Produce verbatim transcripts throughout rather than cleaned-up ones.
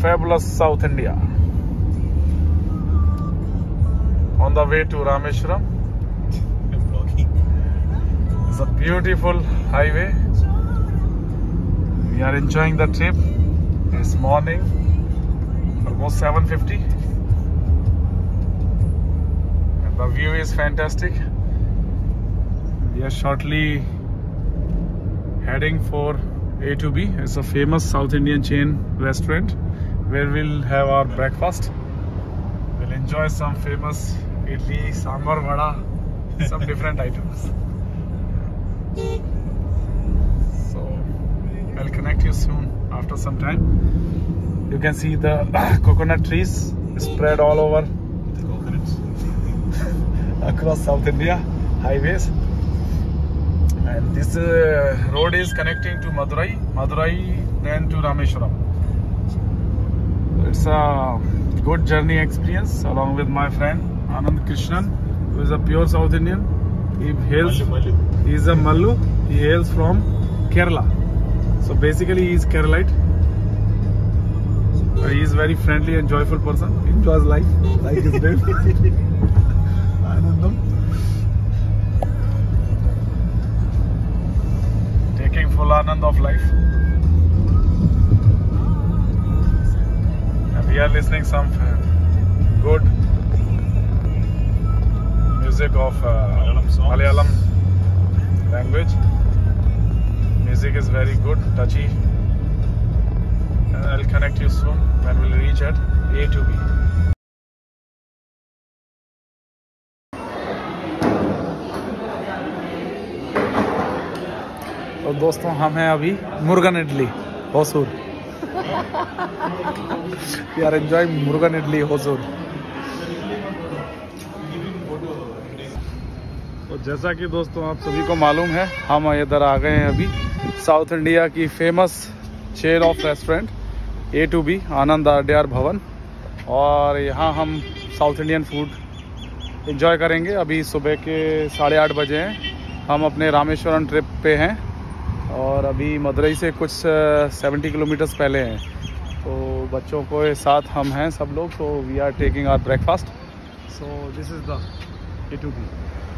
fabulous South India. On the way to Rameshwaram. It's a beautiful highway. We are enjoying the trip. It's morning, almost seven fifty. And the view is fantastic. We are shortly heading for A to B. It's a famous South Indian chain restaurant where we'll have our breakfast. We'll enjoy some famous idli, sambar, vada, some different items. So I'll connect you soon after some time. You can see the coconut trees spread all over the coconuts across South India highways. And this uh, road is connecting to Madurai, Madurai then to Rameshwaram. It's a good journey experience along with my friend Anand Krishnan, who is a pure South Indian. He hails, he is a Mallu. He hails from Kerala. So basically he is Keralite. Uh, he is very friendly and joyful person. Enjoys life, like his name. Anandam. Taking full anand of life. And we are listening some good music of uh, Malayalam language. Music is very good, touchy. And I'll connect you soon when we'll reach at A to B. तो दोस्तों हम हैं अभी Murugan idli Hosur. We are enjoying Murugan idli Hosur. तो जैसा कि दोस्तों आप सभी को मालूम है, हम इधर आ गए हैं अभी साउथ इंडिया की famous chain of restaurant A two B Anand Adyar Bhavan. और यहाँ हम साउथ इंडियन फूड एंजॉय करेंगे. अभी सुबह के साढ़े आठ बजे हैं. हम अपने रामेश्वरम ट्रिप पे हैं और अभी मदुरई से कुछ सत्तर किलोमीटर्स पहले हैं. तो बच्चों के साथ हम हैं सब लोग. So we are taking our breakfast. So this is the A two B.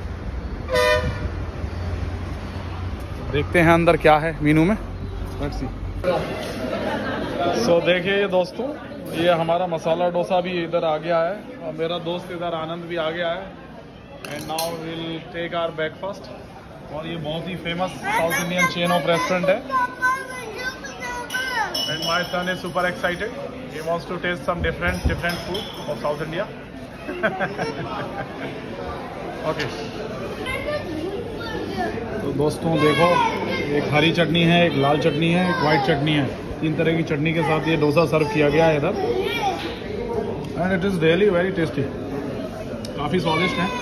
देखते हैं अंदर क्या है मीनू में. Let's see. सो देखिए दोस्तों, ये हमारा मसाला डोसा भी इधर आ गया है और मेरा दोस्त इधर आनंद भी आ गया है. And now will take our breakfast. और ये बहुत ही famous South Indian chain of restaurant है. And my son is super excited. He wants to taste some different different food of South India. Okay. तो दोस्तों देखो, एक हरी चटनी है, एक लाल चटनी है, एक वाइट चटनी है. तीन तरह की चटनी के साथ ये डोसा सर्व किया गया है इधर. And it is really very tasty. काफ़ी स्वादिष्ट है.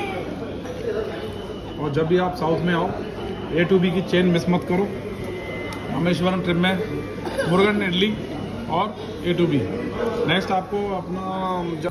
और जब भी आप साउथ में आओ, ए टू बी की चेन मिस मत करो. रामेश्वरम ट्रिप में मुर्गन इडली और ए टू बी. नेक्स्ट आपको अपना.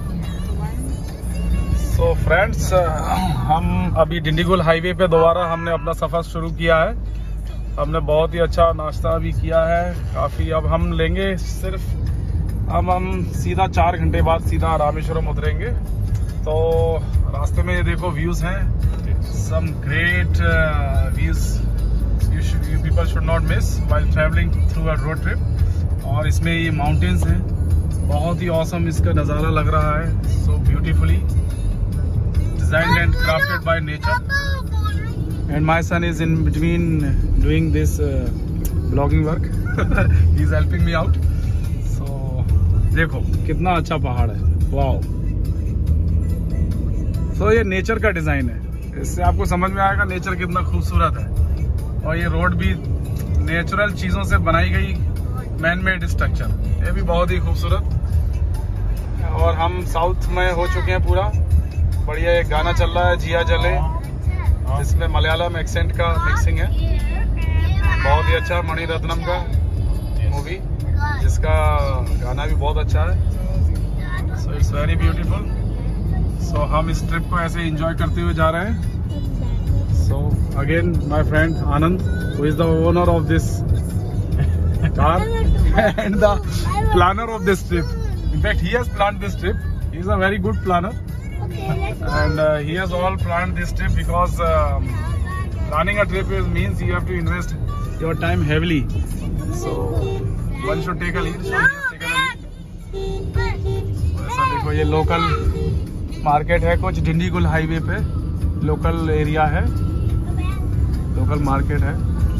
सो फ्रेंड्स, हम अभी डिंडीगुल हाईवे पे दोबारा हमने अपना सफ़र शुरू किया है. हमने बहुत ही अच्छा नाश्ता भी किया है काफ़ी. अब हम लेंगे सिर्फ अब हम सीधा चार घंटे बाद सीधा रामेश्वरम उतरेंगे. तो रास्ते में ये देखो व्यूज़ हैं. Some great views you people should not miss while travelling through a road trip. और इसमें ये माउंटेन्स हैं. बहुत ही ऑसम इसका नज़ारा लग रहा है. So beautifully designed and crafted by nature. And my son is in between doing this uh, vlogging work. He is helping me out. So देखो कितना अच्छा पहाड़ है. वाओ. so ये नेचर का डिजाइन है. इससे आपको समझ में आएगा नेचर कितना खूबसूरत है. और ये रोड भी नेचुरल चीजों से बनाई गई मैन मेड स्ट्रक्चर. ये भी बहुत ही खूबसूरत. और हम साउथ में हो चुके हैं पूरा. बढ़िया एक गाना चल रहा है जिया जले, जिसमें मलयालम एक्सेंट का मिक्सिंग है. बहुत ही अच्छा मणिरत्नम का मूवी, जिसका गाना भी बहुत अच्छा है. So it's very beautiful. So हम इस ट्रिप को ऐसे एंजॉय करते हुए जा रहे हैं. So again my friend Anand, who is the owner of this car. and the planner of this trip. In fact, he has planned this trip. He is a very good planner. And uh, he has all planned this trip because um, planning a trip is, means you have to invest your time heavily. So one should take a lead. So he has taken a lead. ऐसा देखो, ये local market है कुछ Dindigul highway पे, local area है, local market है।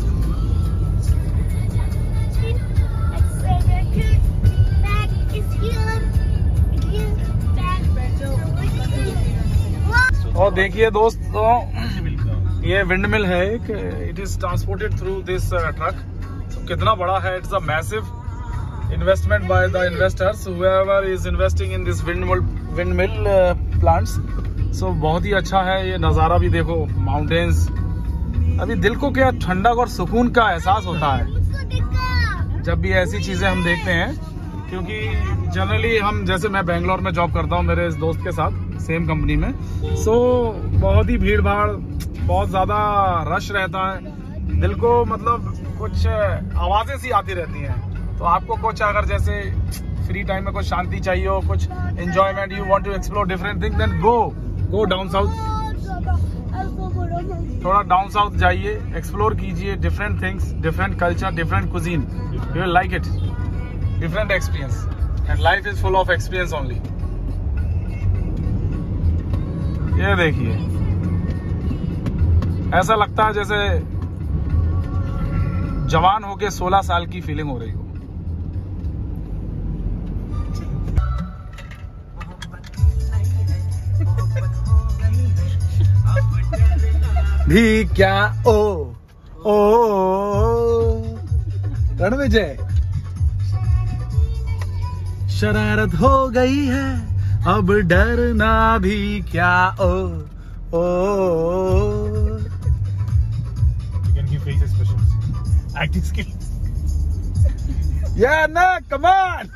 और देखिए दोस्तों, ये विंड मिल है एक, it is transported through this truck. कितना बड़ा है, it's a massive investment by the investors whoever is investing in this wind mill wind mill plants. So बहुत ही अच्छा है। ये नज़ारा भी देखो, माउंटेन्स। अभी दिल को क्या ठंडक और सुकून का एहसास होता है जब भी ऐसी चीजें हम देखते हैं, क्योंकि जनरली हम, जैसे मैं बेंगलोर में जॉब करता हूँ मेरे इस दोस्त के साथ सेम कंपनी में, सो बहुत ही भीड़ भाड़, बहुत ज्यादा रश रहता है, दिल को मतलब कुछ आवाजें सी आती रहती हैं। तो आपको कुछ अगर जैसे फ्री टाइम में कुछ शांति चाहिए हो, कुछ enjoyment, you want to explore different thing, then go go down south. थोड़ा डाउन साउथ जाइए, एक्सप्लोर कीजिए different things, different culture, different cuisine, you will like it, different experience, and life is full of experience only. ये देखिए, ऐसा लगता है जैसे जवान होके सोलह साल की फीलिंग हो रही हो। भी क्या ओ ओ रणविजय, शरारत हो गई है, अब डरना भी क्या ओ ओ। You can give face expressions, acting skills. Yeah, Anna, come on.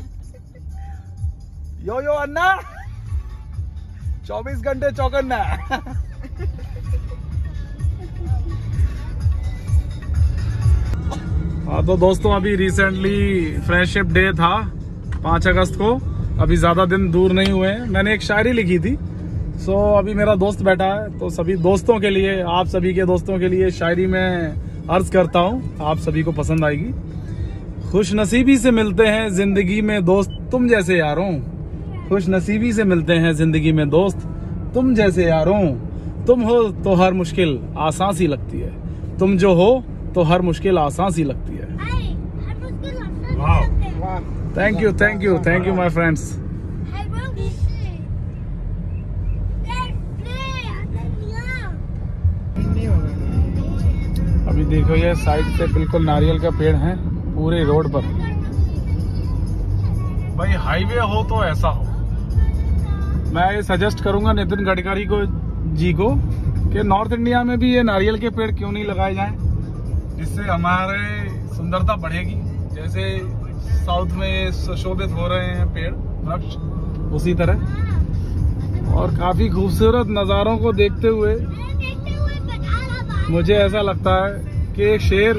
Yo yo Anna, चौबीस घंटे चौकन्ना। हाँ तो दोस्तों, अभी रिसेंटली फ्रेंडशिप डे था पाँच अगस्त को, अभी ज़्यादा दिन दूर नहीं हुए हैं। मैंने एक शायरी लिखी थी, सो अभी मेरा दोस्त बैठा है, तो सभी दोस्तों के लिए, आप सभी के दोस्तों के लिए शायरी में अर्ज करता हूँ, आप सभी को पसंद आएगी। खुश नसीबी से मिलते हैं जिंदगी में दोस्त तुम जैसे यारों, खुश नसीबी से मिलते हैं जिंदगी में दोस्त तुम जैसे यारों, तुम हो तो हर मुश्किल आसान सी लगती है, तुम जो हो तो हर मुश्किल आसान सी लगती है। Thank you thank you thank you my friends. अभी देखो, ये साइड से बिल्कुल नारियल का पेड़ है पूरे रोड पर। भाई हाईवे हो तो ऐसा हो। मैं ये सजेस्ट करूंगा नितिन गडकरी को जी को कि नॉर्थ इंडिया में भी ये नारियल के पेड़ क्यों नहीं लगाए जाएं, जिससे हमारे सुंदरता बढ़ेगी। जैसे साउथ में सुशोभित हो रहे हैं पेड़ वृक्ष, उसी तरह। और काफी खूबसूरत नज़ारों को देखते हुए मुझे ऐसा लगता है कि एक शेर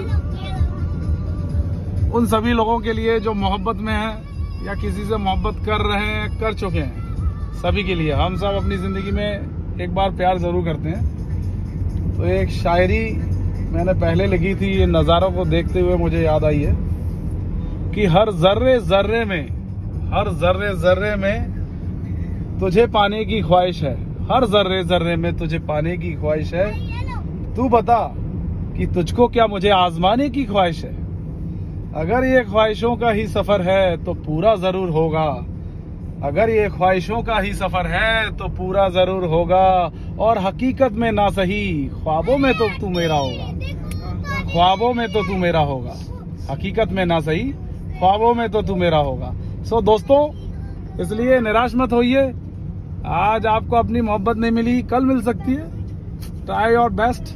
उन सभी लोगों के लिए जो मोहब्बत में हैं या किसी से मोहब्बत कर रहे हैं, कर चुके हैं, सभी के लिए। हम सब अपनी जिंदगी में एक बार प्यार जरूर करते हैं। तो एक शायरी मैंने पहले लिखी थी, ये नज़ारों को देखते हुए मुझे याद आई है कि हर जर्रे जर्रे में, हर जर्रे जर्रे में तुझे पाने की ख्वाहिश है, हर जर्रे जर्रे में तुझे पाने की ख्वाहिश है। तू बता कि तुझको क्या मुझे आजमाने की ख्वाहिश है। अगर ये ख्वाहिशों का ही सफर है तो पूरा जरूर होगा, अगर ये ख्वाहिशों का ही सफर है तो पूरा जरूर होगा। और हकीकत में ना सही, ख्वाबों में तो तू मेरा होगा, ख्वाबों में तो तू मेरा होगा, हकीकत में ना सही, ख्वाबों में तो तू मेरा होगा। सो दोस्तों, इसलिए निराश मत होइए। आज आपको अपनी मोहब्बत नहीं मिली, कल मिल सकती है। ट्राई योर बेस्ट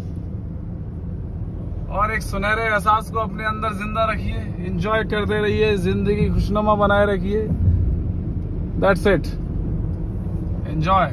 और एक सुनहरे एहसास को अपने अंदर जिंदा रखिए, एंजॉय करते रहिए, जिंदगी खुशनुमा बनाए रखिए। That's it, enjoy.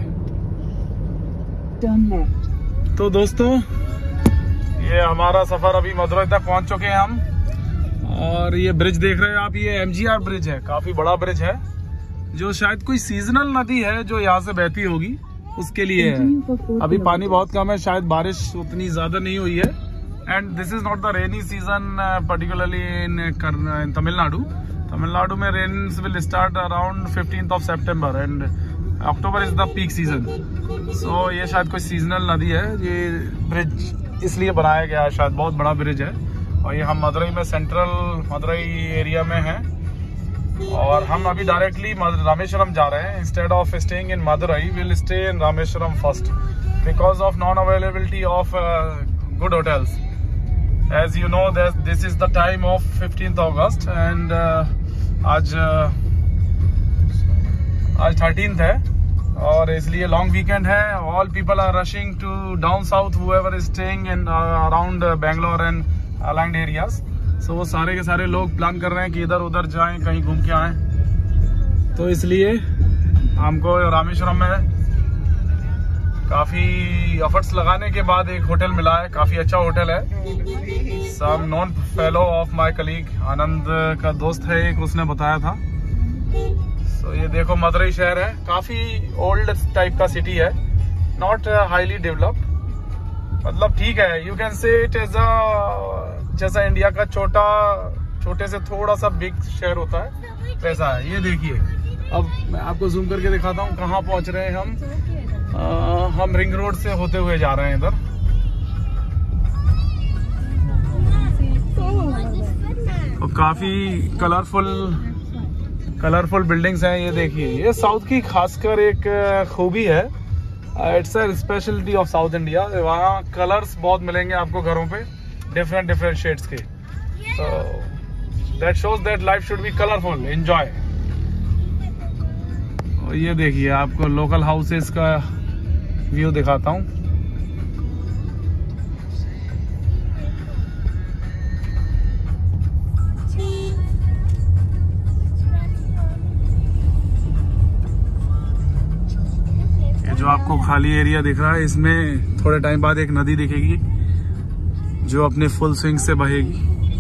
तो दोस्तों, ये हमारा सफर, अभी मदुरई तक पहुंच चुके हैं हम। और ये ब्रिज देख रहे हो आप, ये एम जी आर ब्रिज है, काफी बड़ा ब्रिज है, जो शायद कोई सीजनल नदी है जो यहाँ से बहती होगी, उसके लिए है। अभी पानी बहुत कम है, शायद बारिश उतनी ज्यादा नहीं हुई है। And this is not the rainy season particularly in Tamil Nadu. Tamil Nadu में rains will start around fifteenth of September and October is the peak season. So ये शायद कोई सीजनल नदी है। ये ब्रिज इसलिए बनाया गया है, शायद बहुत बड़ा ब्रिज है। और ये हम मदुरई में, सेंट्रल मदुरई एरिया में हैं। और हम अभी डायरेक्टली रामेश्वरम जा रहे हैं। Instead of staying in Madurai will stay in Rameswaram first because of non availability of good hotels. As you know this is the time of fifteenth August and आज आज थर्टींथ है और इसलिए लॉन्ग वीकेंड है। All people are rushing to down south, whoever is staying in around Bangalore and allied areas. So वो सारे के सारे लोग प्लान कर रहे हैं कि इधर उधर जाएं, कहीं घूम के आएं। तो इसलिए हमको रामेश्वरम में काफी एफर्ट्स लगाने के बाद एक होटल मिला है, काफी अच्छा होटल है। Some known fellow of my colleague, Anand का दोस्त है एक, उसने बताया था। तो ये देखो मदुरई शहर है, काफी ओल्ड टाइप का सिटी है, नॉट हाईली डेवलप्ड, मतलब ठीक है। You can say it is a जैसा इंडिया का छोटा छोटे से थोड़ा सा बिग शहर होता है वैसा है। ये देखिए, अब मैं आपको जूम करके दिखाता हूँ कहाँ पहुंच रहे हैं हम। आ, हम रिंग रोड से होते हुए जा रहे हैं इधर। तो काफी कलरफुल कलरफुल बिल्डिंग्स हैं। ये देखिए, ये साउथ की खासकर एक खूबी है, it's a speciality of South India. वहाँ कलर्स बहुत मिलेंगे आपको घरों पे, डिफरेंट डिफरेंट शेड्स के। तो that shows that life should be colourful, enjoy. और ये देखिए, आपको लोकल हाउसेस का व्यू दिखाता हूँ। जो आपको खाली एरिया दिख रहा है, इसमें थोड़े टाइम बाद एक नदी दिखेगी जो अपने फुल स्विंग से बहेगी।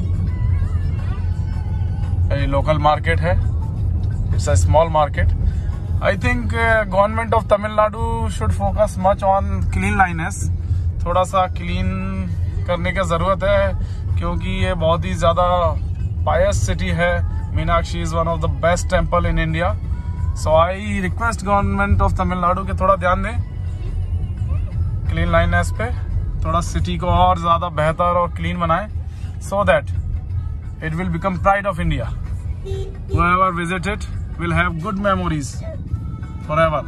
ये लोकल मार्केट है, it's a small market. I think government of Tamil Nadu should focus much on cleanliness. थोड़ा सा क्लीन करने की जरूरत है क्योंकि ये बहुत ही ज्यादा पायस सिटी है। Meenakshi is one of the best temple in India. So I request government of Tamil Nadu के थोड़ा ध्यान दें क्लीन लाइनेस पे, थोड़ा सिटी को और ज्यादा बेहतर और क्लीन बनाएं, so that it will become pride of India. whoever visit it will have good memories forever।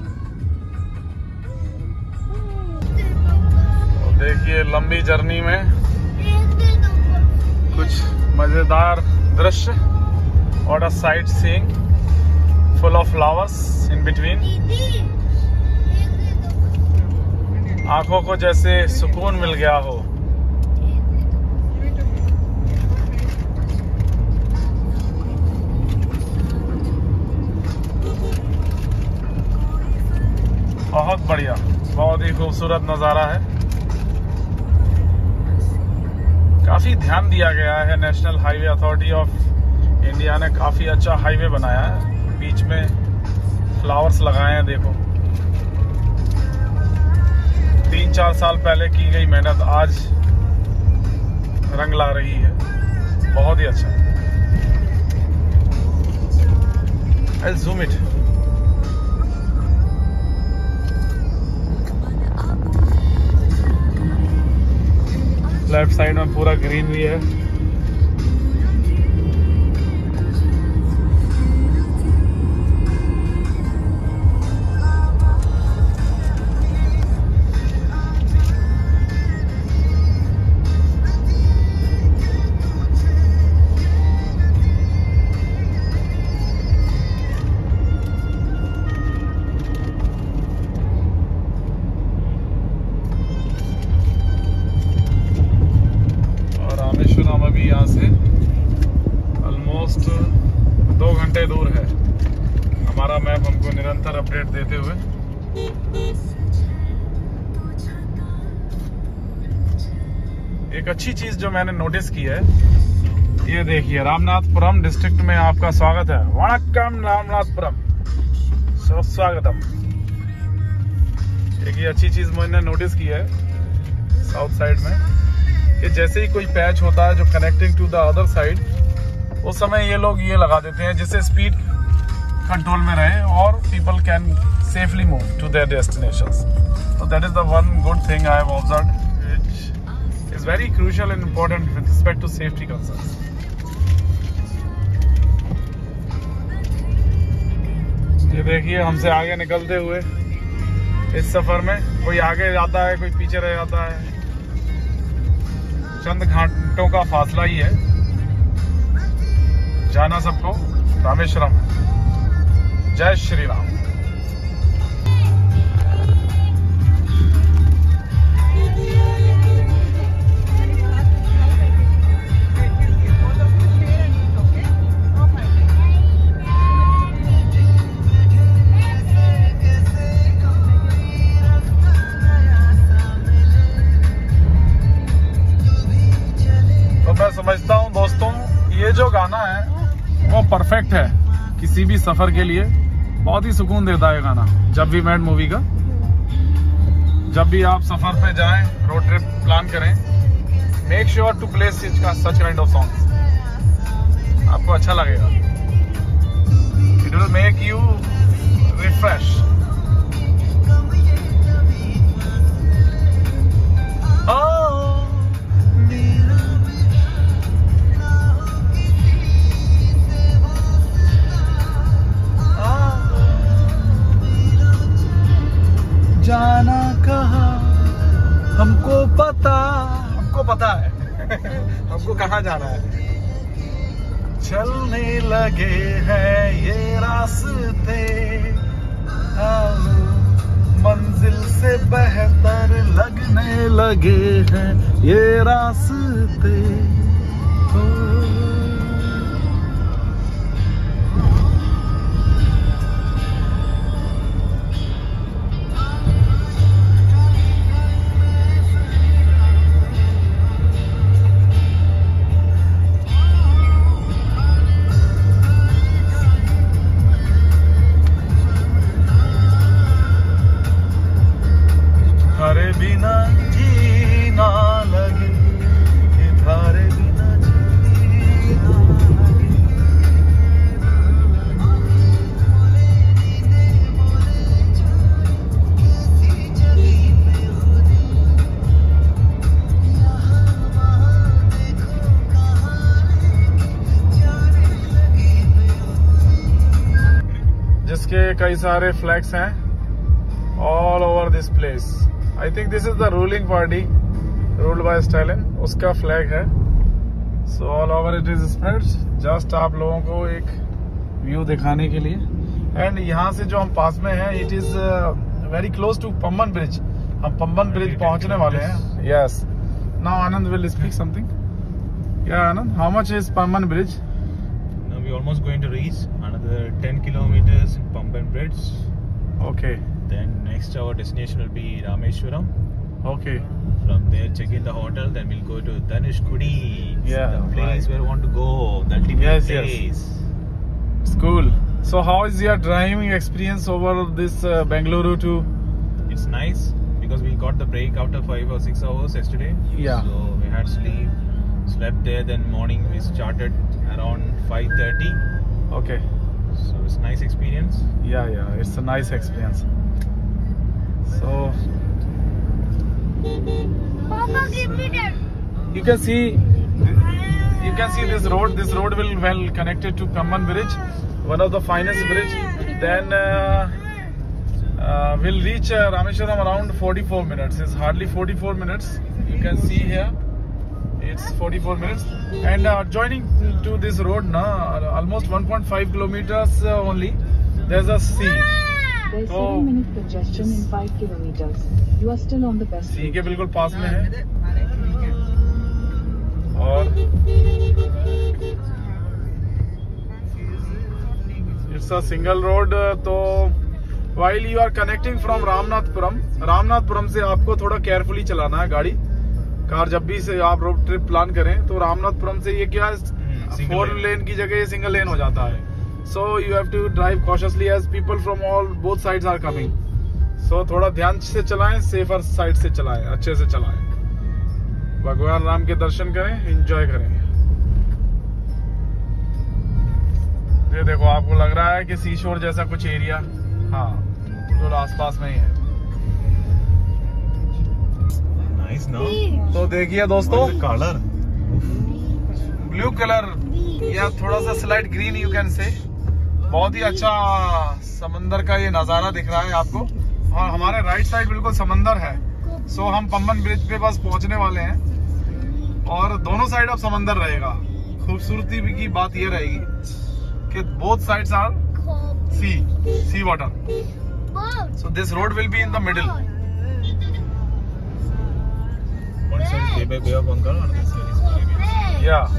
तो देखिए, लंबी जर्नी में कुछ मजेदार दृश्य, what a sight seeing, full of flowers in between। आंखों को जैसे सुकून मिल गया हो। बहुत बढ़िया, बहुत ही खूबसूरत नजारा है। काफी ध्यान दिया गया है, national highway authority of India ने काफी अच्छा हाईवे बनाया है। बीच में फ्लावर्स लगाए हैं, देखो तीन चार साल पहले की गई मेहनत आज रंग ला रही है। बहुत ही अच्छा। I'll zoom it। Left side में पूरा ग्रीनरी है। अभी यहाँ से ऑलमोस्ट दो घंटे दूर है। हमारा मैप हमको निरंतर अपडेट देते हुए। एक अच्छी चीज जो मैंने नोटिस की है, ये देखिए रामनाथपुरम डिस्ट्रिक्ट में आपका स्वागत है। वणक्कम रामनाथपुरम, स्वागतम। एक ये अच्छी चीज मैंने नोटिस की है साउथ साइड में कि जैसे ही कोई पैच होता है जो connecting to the other side, उस समय ये लोग ये लगा देते हैं जिससे स्पीड कंट्रोल में रहे और people can safely move to their destinations. So that is the one good thing I have observed, which is very crucial and important with respect to safety concerns. ये देखिए हमसे आगे निकलते हुए इस सफर में कोई आगे जाता है, कोई पीछे रह जाता है। चंद घंटों का फासला ही है, जाना सबको रामेश्वरम। जय श्री राम। मैं समझता हूँ दोस्तों, ये जो गाना है वो परफेक्ट है किसी भी सफर के लिए। बहुत ही सुकून देता है गाना। जब वी मेट मूवी का, जब भी आप सफर पे जाएं, रोड ट्रिप प्लान करें, make sure to play such kind of songs. आपको अच्छा लगेगा, it will make you refresh. जाना कहाँ हमको पता, हमको पता है हमको कहाँ जाना है। चलने लगे हैं ये रास्ते, मंजिल से बेहतर लगने लगे हैं ये रास्ते। धारे बिना जीना लगे, धारे बिना जीना लगे। जिसके कई सारे फ्लैग्स हैं all over this place. I think this is the ruling party ruled by Stalin, उसका फ्लैग है। So all over it is spread, just आप लोगों को एक व्यू दिखाने के लिए। एंड यहाँ से जो हम पास में हैं, it is very close to Pamban Bridge। हम पंबन ब्रिज पहुँचने वाले हैं। Yes. Now Anand will speak something. Yeah, Anand, how much is Pamban Bridge? Now we almost going to reach another ten kilometers in Pamban Bridge. Okay. Then next our destination will be Rameshwaram. Okay. From there check in the hotel, then we'll go to Dhanushkodi. Yeah, the place right. where we want to go, the ultimate Yes, place. yes. It's cool. So how is your driving experience over this uh, Bengaluru to? It's nice because we got the break after five or six hours yesterday. Yeah. So we had sleep, slept there. Then morning we started around five thirty. Okay. So it's a nice experience. Yeah, yeah, it's a nice experience. So Papa, give me that. you can see, you can see this road. This road will well connected to Pamban Bridge, one of the finest bridge. Then uh, uh, we'll reach uh, Rameshwaram around forty-four minutes. It's hardly forty-four minutes. You can see here, it's forty-four minutes. And uh, joining to this road, na almost one point five kilometers uh, only. There's a sea. There's तो seven minute congestion in five kilometers. You are still on the best C route. के बिल्कुल पास में है। और it's a single road. तो while you are connecting from Ramanathapuram, Ramanathapuram से आपको थोड़ा केयरफुली चलाना है गाड़ी, कार जब भी से आप रोड ट्रिप प्लान करें तो रामनाथपुरम से ये क्या single फोर lane. लेन की जगह ये सिंगल लेन हो जाता है. So you have to drive cautiously as people from all both sides are coming. So थोड़ा ध्यान से चलाएं, सेफर साइड से चलाएं, अच्छे से चलाएं. भगवान राम के दर्शन करें, एंजॉय करें. ये देखो आपको लग रहा है कि सी शोर जैसा कुछ एरिया, हाँ जो आसपास में ही है. Nice, no? तो देखिए दोस्तों, What is the color? Blue colour या थोड़ा सा स्लाइट ग्रीन यू कैन से. बहुत ही अच्छा समंदर का ये नजारा दिख रहा है आपको. और हमारे राइट साइड बिल्कुल समंदर है. सो हम पंबन ब्रिज पे बस पहुंचने वाले हैं और दोनों साइड अब समंदर रहेगा. खूबसूरती की बात ये रहेगी कि both sides are sea sea water. So this road will be in the middle. One side is Bay Bay of Bengal, and this side is Caribbean. Yeah.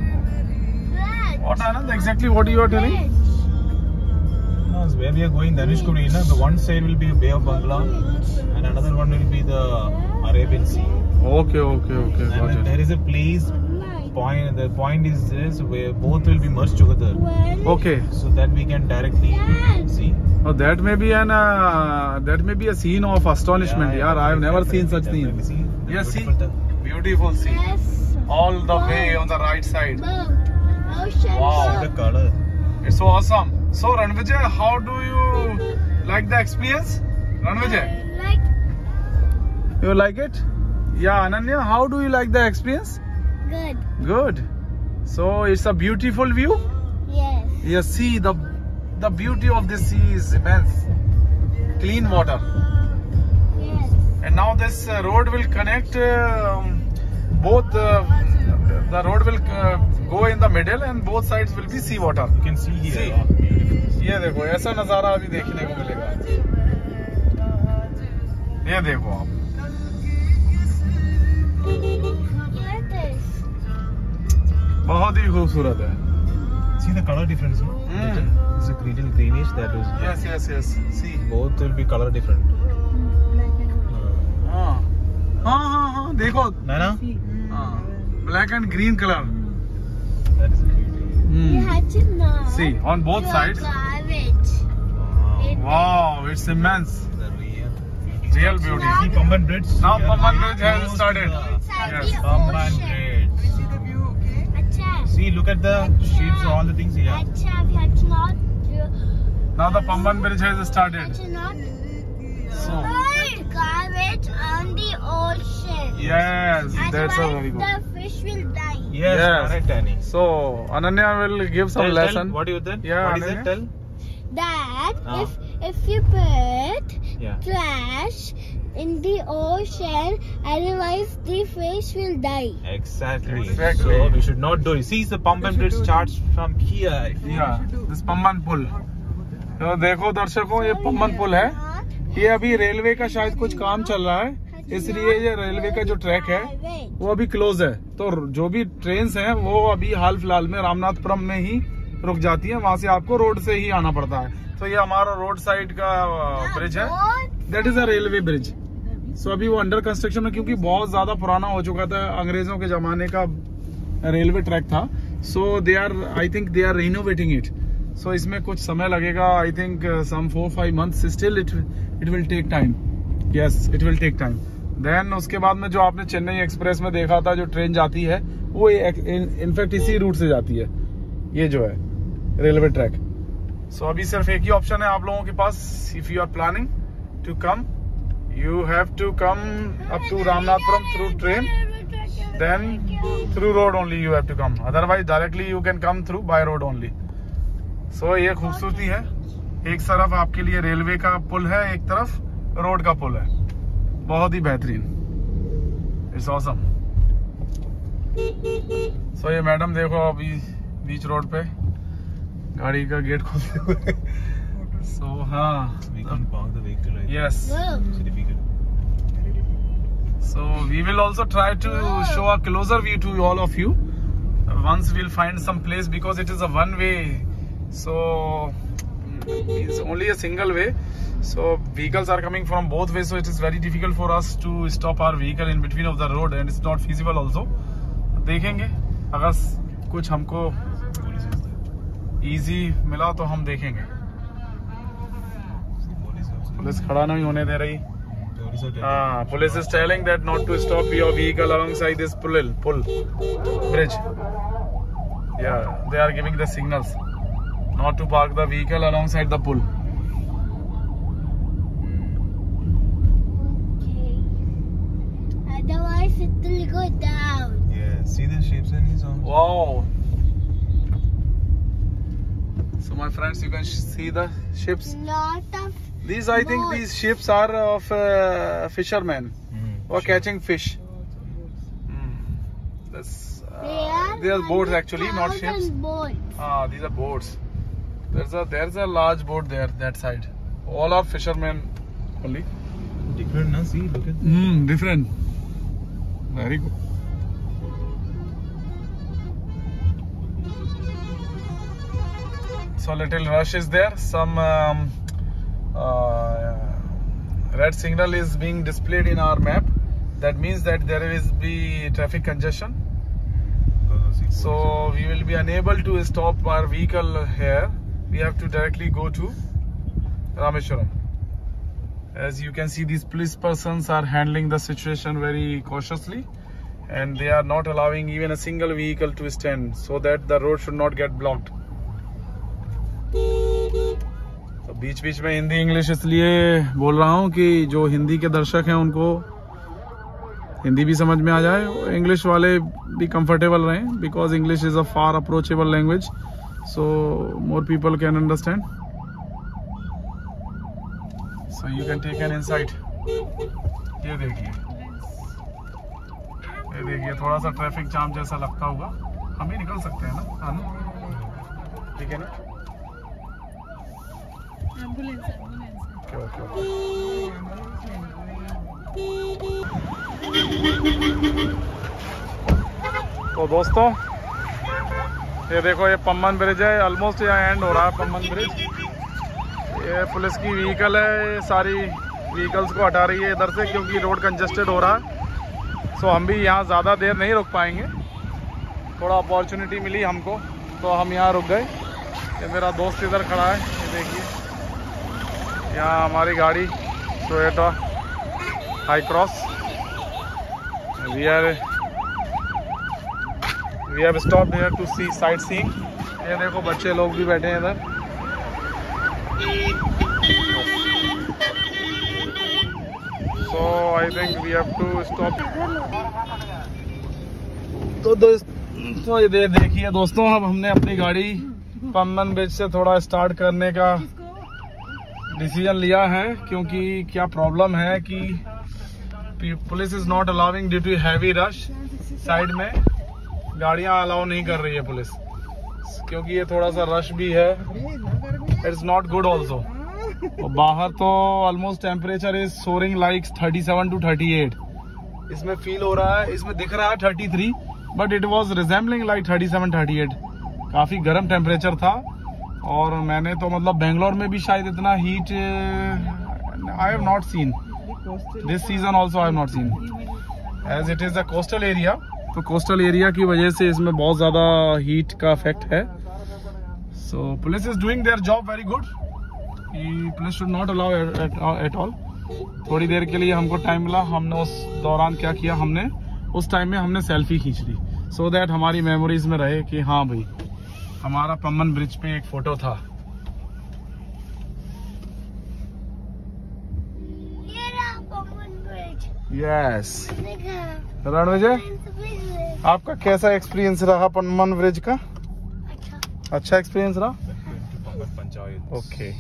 What Anand? Exactly what you are telling? No, it's where we are going, Dhanushkodi, na, the one side will be Bay of Bengal, and another one will be the Arabian Sea. Okay, okay, okay. And Got then it. there is a place point. The point is this, where both will be merged together, Okay. so that we can directly see. Oh, that may be an uh, that may be a scene of astonishment. Yeah, Yeah, I have never definitely, seen such definitely. scene. See, Yes, see, beautiful the- beautiful sea, all the way on the right side. Wow. See the color. It's so awesome. So Ranvijay, how do you like the experience? Ranvijay, you like it? Yeah, Ananya, how do you like the experience? Good. Good. So it's a beautiful view. Yes. You see the the beauty of this sea is immense. Clean water. Yes. And now this uh, road will connect um, both. Uh, the road will uh, go in the middle, and both sides will be sea water. You can see here. See. Oh, beautiful. ये देखो ऐसा नजारा अभी देखने को मिलेगा. ये देखो आप. बहुत ही खूबसूरत है. See the color difference. No? Mm. It's a little greenish. That is. Yes, yes, yes. See. Both will be color different. हाँ हाँ हाँ हाँ देखो. Nana? हाँ black and green color. That is beauty. You Hmm. had to know. See on both you sides. Garbage. Wow. Wow, it's immense. The real beauty. Real beauty. See Pamban Bridge. Now Yeah. Pamban Bridge has Close started. to the- Inside Yes. the Pamban ocean. Bridge. Acha. See, look at the ships, all the things here. Acha, we had to not. Now the Pamban Bridge has started. To not So put garbage on the ocean. yes, that's a Otherwise very good. the fish will die. Yes, Yes. correct, Annie. So Ananya will give some Tell, lesson. Tell, what is that? Yeah, What is Ananya? it? Tell. That Ah. if if you put Yeah. trash in the ocean, otherwise the fish will die. Exactly. Exactly. So we should not do it. See, the Pamban Bridge starts from here. Yeah, this Pamban पुल. तो देखो दर्शकों, ये पम्बन पुल है. ये अभी railway का शायद कुछ काम चल रहा है, इसलिए ये रेलवे का जो ट्रैक है वो अभी क्लोज है. तो जो भी ट्रेन्स हैं वो अभी हाल फिलहाल में रामनाथपुरम में ही रुक जाती हैं. वहां से आपको रोड से ही आना पड़ता है. तो ये हमारा रोड साइड का ब्रिज है. That is a railway bridge. So अभी वो अंडर कंस्ट्रक्शन में, क्योंकि बहुत ज्यादा पुराना हो चुका था, अंग्रेजों के जमाने का रेलवे ट्रैक था. So they are I think they are renovating it. So इसमें कुछ समय लगेगा. I think some four five months. Still it it will take time. Yes, it will take time. Then उसके बाद में जो आपने चेन्नई एक्सप्रेस में देखा था, जो ट्रेन जाती है, वो इनफैक्ट इसी रूट से जाती है, ये जो है रेलवे ट्रैक. सो अभी सिर्फ एक ही ऑप्शन है आप लोगों के पास. If you are planning to come, you have to come up to Ramnathpuram through train, then through road only you have to come. Otherwise directly you can come through by road only. So ये खूबसूरती है. एक तरफ आपके लिए railway का पुल है, एक तरफ रोड का पुल है. बहुत ही बेहतरीन. It's awesome. So ये मैडम देखो अभी बीच रोड पे गाड़ी का गेट खोलते हुए. So हाँ, We can park the vehicle right there. yes. It's difficult. So we will also try to show a closer view to all of you once we'll find some place, because it is a one way, so it's only a single way. So vehicles are coming from both ways, so it is very difficult for us to stop our vehicle in between of the road, and it's not feasible also. देखेंगे अगर कुछ हमको easy मिला तो हम देखेंगे. Police खड़ा नहीं होने दे रही. हाँ, police is telling that not to stop your vehicle alongside this pull, pull bridge. Yeah, they are giving the signals not to park the vehicle alongside the pull. Otherwise, it will go down. Yeah, see the ships and his arms. Wow. So my friends, you can see the ships. Lot of These, I think, boats. these ships are of uh, fishermen Mm. who are catching fish. Mm. That's, uh, They are they are boats actually, not one ships. thousand boats. Ah, these are boats. There's a there's a large boat there that side. All are fishermen only. Different, na? See, look at Hmm, different. Very good. So little rush is there. Some um, uh, red signal is being displayed in our map. That means that there will be traffic congestion. So we will be unable to stop our vehicle here. We have to directly go to Rameshwaram. As you can see, these police persons are handling the situation very cautiously, and they are not allowing even a single vehicle to stand so that the road should not get blocked. तो बीच बीच में Hindi English इसलिए बोल रहा हूँ कि जो हिंदी के दर्शक हैं उनको हिंदी भी समझ में आ जाए, इंग्लिश वाले भी कंफर्टेबल रहें, because English is a far approachable language, so more people can understand. So you can take an insight. ये देखिए, ये देखिए, थोड़ा सा ट्रैफिक जाम जैसा लगता होगा. हम ही निकल सकते हैं ना, है ना? ठीक है ना? Okay okay okay. तो दोस्तों, ये देखो, ये पम्बन ब्रिज है. ऑलमोस्ट यहाँ एंड हो रहा है पम्बन ब्रिज. ये पुलिस की व्हीकल है, ये सारी व्हीकल्स को हटा रही है इधर से क्योंकि रोड कंजेस्टेड हो रहा है. सो हम भी यहाँ ज़्यादा देर नहीं रुक पाएंगे. थोड़ा अपॉर्चुनिटी मिली हमको तो हम यहाँ रुक गए. ये मेरा दोस्त इधर खड़ा है, ये देखिए. यहाँ हमारी गाड़ी Toyota Hycross. We are we have stopped here to see sight seeing. ये देखो, बच्चे लोग भी बैठे हैं इधर. So I think we have to stop. तो दोस्तों, ये देखिए दोस्तों, अब हमने अपनी गाड़ी पम्बन ब्रिज से थोड़ा स्टार्ट करने का डिसीजन लिया है क्योंकि क्या प्रॉब्लम है कि police is not allowing due to heavy rush. Side में गाड़ियां अलाउ नहीं कर रही है पुलिस क्योंकि ये थोड़ा सा रश भी है. It's not good also. और बाहर तो almost temperature is soaring like thirty seven to thirty eight. इसमें फील हो रहा है, इसमें दिख रहा है thirty three, but it was resembling like thirty seven thirty eight. काफी गर्म टेम्परेचर था. और मैंने तो मतलब बेंगलोर में भी शायद इतना heat I have not seen. This season also I have not seen. As it is a coastal area, तो कोस्टल एरिया की वजह से इसमें बहुत ज्यादा हीट का इफेक्ट है. So police is doing their job very good. Police should not allow at all. थोड़ी देर के लिए हमको टाइम मिला. हमने उस दौरान क्या किया, हमने उस टाइम में हमने सेल्फी खींच ली सो दैट हमारी मेमोरीज में रहे कि हाँ भाई, हमारा पम्बन ब्रिज पे एक फोटो था. ये रहा पम्बन ब्रिज. यस. देखा, रणविजय, ब्रिज. आपका कैसा एक्सपीरियंस रहा पम्बन ब्रिज का? अच्छा. अच्छा एक्सपीरियंस रहा. पंचायत. ओके.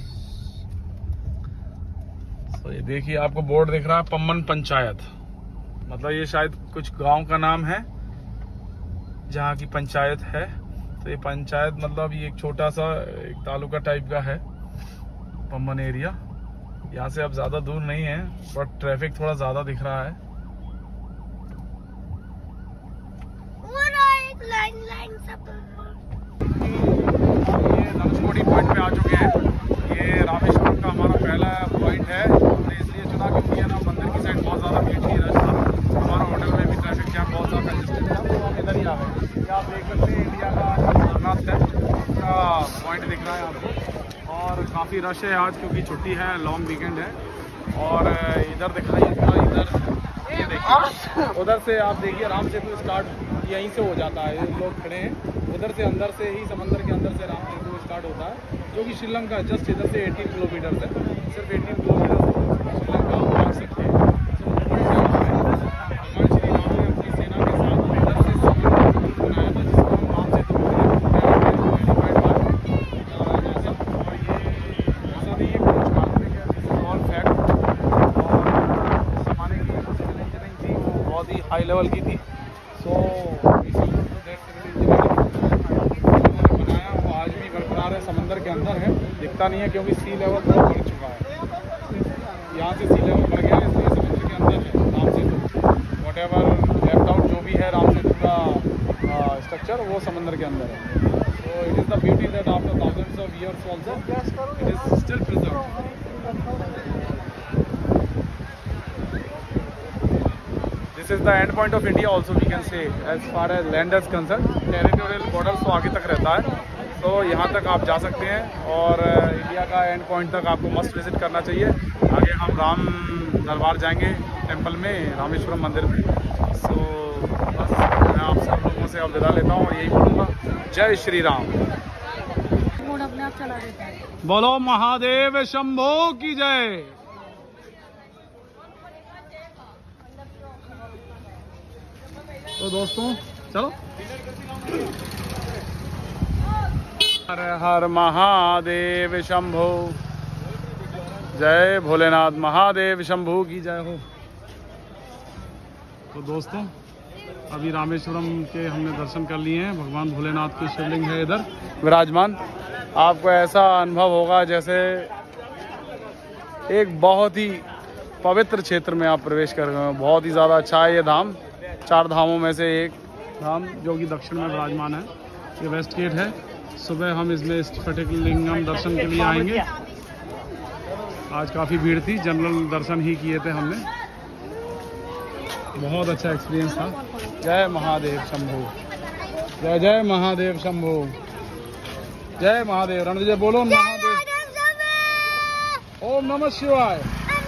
तो ये देखिए, आपको बोर्ड दिख रहा है पम्बन पंचायत. मतलब ये शायद कुछ गांव का नाम है जहाँ की पंचायत है. तो ये पंचायत मतलब ये एक छोटा सा एक तालुका टाइप का है पम्बन एरिया. यहाँ से अब ज्यादा दूर नहीं है, बट ट्रैफिक थोड़ा ज्यादा दिख रहा है. वो रहा एक लाइन लाइन सब. ये धनुषकोडी पॉइंट पे आ चुके हैं. ये रामेश्वरम का हमारा पहला पॉइंट ये आप देख सकते हैं इंडिया का अमरनाथ है का पॉइंट दिख रहा है आपको। और काफ़ी रश है आज क्योंकि छुट्टी है, लॉन्ग वीकेंड है। और इधर दिखाइए थोड़ा, इधर ये देखिए, उधर से आप देखिए राम सेतु स्टार्ट यहीं से हो जाता है। लोग खड़े हैं उधर से, अंदर से ही समंदर के अंदर से राम सेतु स्टार्ट होता है, जो कि श्रीलंका जस्ट इधर से अठारह किलोमीटर है, सिर्फ अठारह किलोमीटर श्रीलंका वो आ सकते हैं। हाई लेवल की थी, सो बनाया वो आज भी बरकरार है, समंदर के अंदर है, दिखता नहीं है क्योंकि सी लेवल बहुत बढ़ चुका है। यहाँ से सी लेवल बढ़ गया है, इसलिए समुद्र के अंदर है Ram Setu. Whatever left out जो भी है राम सेतु का स्ट्रक्चर वो समंदर के अंदर है। So it is the beauty that after thousands of years also it is still preserved. This is the end point of India also we can say as far as land is concerned. Territorial borders तो आगे तक रहता है, तो यहाँ तक आप जा सकते हैं और इंडिया का एंड पॉइंट तक आपको मस्ट विजिट करना चाहिए। आगे हम राम दरबार जाएंगे टेंपल में, रामेश्वरम मंदिर में। सो बस मैं आप सब लोगों से अब विदा लेता हूँ और यही बोलूँगा, जय श्री राम। अपने आप चला देता है। बोलो महादेव शंभो की जय। तो दोस्तों चलो, हर हर महादेव शंभो, जय भोलेनाथ महादेव शंभो की जय हो। तो दोस्तों अभी रामेश्वरम के हमने दर्शन कर लिए हैं, भगवान भोलेनाथ की शिवलिंग है इधर विराजमान। आपको ऐसा अनुभव होगा जैसे एक बहुत ही पवित्र क्षेत्र में आप प्रवेश कर गए हो। बहुत ही ज़्यादा अच्छा है ये धाम, चार धामों में से एक धाम जो कि दक्षिण में विराजमान है। ये वेस्ट गेट है। सुबह हम इसमें स्फटिकलिंगम दर्शन के लिए आएंगे। आज काफ़ी भीड़ थी, जनरल दर्शन ही किए थे हमने। बहुत अच्छा एक्सपीरियंस था। जय महादेव शंभो, जय जय महादेव शंभो, जय महादेव। रणविजय बोलो महादेव। ओम नमः शिवाय,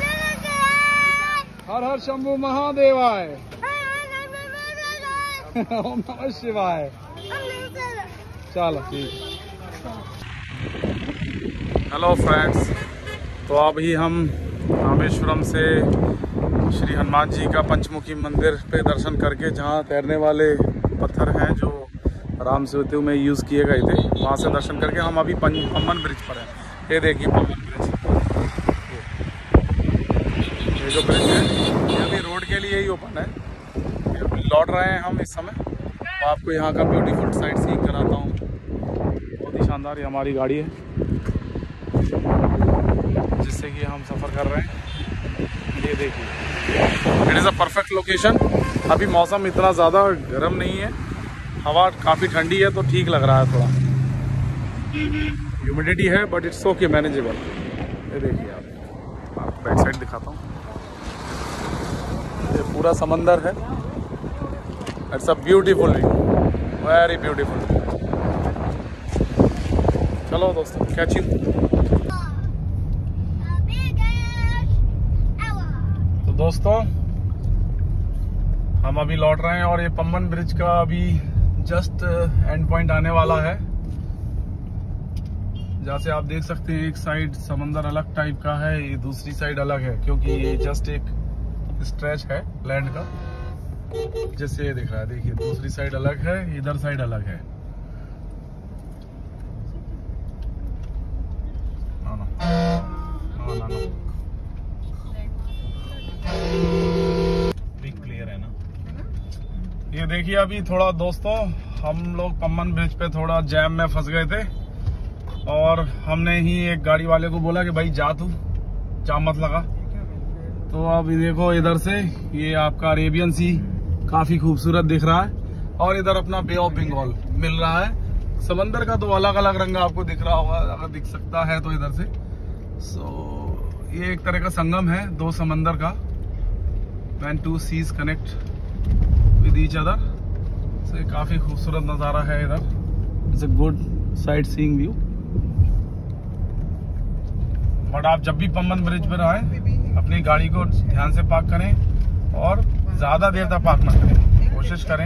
हर हर शंभु महादेवाय। ओम नमः शिवाय। चलो ठीक। हेलो फ्रेंड्स, तो अभी हम रामेश्वरम से श्री हनुमान जी का पंचमुखी मंदिर पे दर्शन करके, जहाँ तैरने वाले पत्थर हैं जो राम सेतु में यूज़ किए गए थे, वहाँ से दर्शन करके हम अभी पम्बन ब्रिज पर हैं। ये देखिए पम्बन ब्रिज, ये जो ब्रिज है ये अभी रोड के लिए ही ओपन है। लौट रहे हैं हम इस समय, तो आपको यहाँ का ब्यूटीफुल साइट सीइंग कराता हूँ। बहुत ही शानदार ये हमारी गाड़ी है जिससे कि हम सफ़र कर रहे हैं। ये देखिए, it is a perfect location. अभी मौसम इतना ज़्यादा गर्म नहीं है, हवा काफ़ी ठंडी है, तो ठीक लग रहा है। थोड़ा ह्यूमिडिटी है बट इट्स ओके, मैनेजेबल। ये देखिए, आप आपको बैक साइड दिखाता हूँ। ये पूरा समंदर है। It's a beautiful view, very beautiful. चलो दोस्तों, कैच यू। तो दोस्तों हम अभी लौट रहे हैं और ये पम्बन ब्रिज का अभी जस्ट एंड पॉइंट आने वाला है। जैसे आप देख सकते हैं, एक साइड समंदर अलग टाइप का है, ये दूसरी साइड अलग है, क्योंकि ये जस्ट एक स्ट्रेच है लैंड का, जैसे ये दिख रहा है। देखिए, दूसरी साइड अलग है, इधर साइड अलग है। ना ना ना ना क्लियर है ना। ये देखिए, अभी थोड़ा दोस्तों हम लोग पम्बन ब्रिज पे थोड़ा जैम में फंस गए थे और हमने ही एक गाड़ी वाले को बोला कि भाई जा, तू जाम मत लगा। तो अब देखो, इधर से ये आपका अरेबियन सी काफी खूबसूरत दिख रहा है और इधर अपना बे ऑफ बंगाल मिल रहा है। समंदर का तो अलग अलग रंग आपको दिख रहा होगा, अगर दिख सकता है तो इधर से। सो so, ये एक तरह का संगम है दो समंदर का, when two seas connect with each other। So, ये काफी खूबसूरत नज़ारा है इधर। It's a good sightseeing view. But आप जब भी पम्बन ब्रिज पर आए अपनी गाड़ी को ध्यान से पार्क करें और ज्यादा देर तक पार्क ना करें। कोशिश करें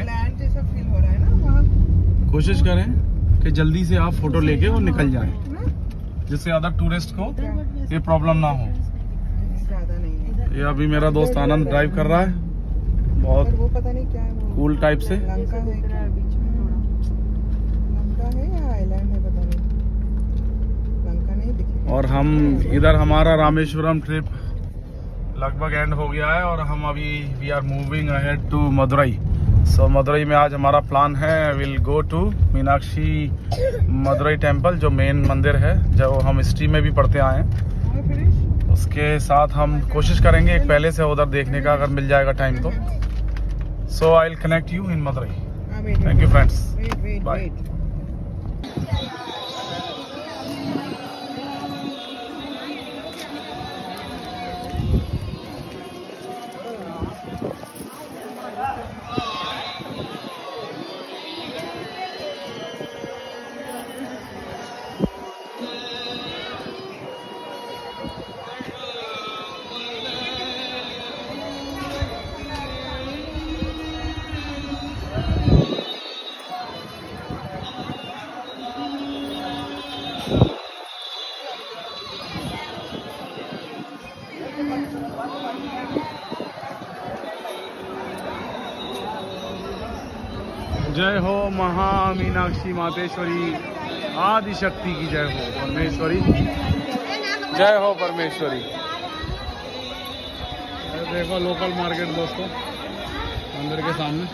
कोशिश करें कि जल्दी से आप फोटो लेके और निकल जाएं, जिससे अदर टूरिस्ट को ये प्रॉब्लम ना हो। ये अभी मेरा दोस्त आनंद ड्राइव कर रहा है, बहुत वो पता नहीं क्या है, वो कूल टाइप से। लंका है क्या बीच में, थोड़ा लंका है या आइलैंड है पता नहीं, लंका नहीं दिखे। और हम इधर हमारा रामेश्वरम ट्रिप लगभग एंड हो गया है और हम अभी we are moving ahead to Madurai. So Madurai में आज हमारा प्लान है, will go to Meenakshi Madurai temple, जो मेन मंदिर है जो हम हिस्ट्री में भी पढ़ते आए हैं। उसके साथ हम कोशिश करेंगे एक पहले से उधर देखने का, अगर मिल जाएगा टाइम तो। So I will connect you in Madurai. Thank you friends, bye. जय हो महा मीनाक्षी मातेश्वरी आदि शक्ति की जय हो परमेश्वरी, जय हो परमेश्वरी। देखो लोकल मार्केट दोस्तों मंदिर के सामने,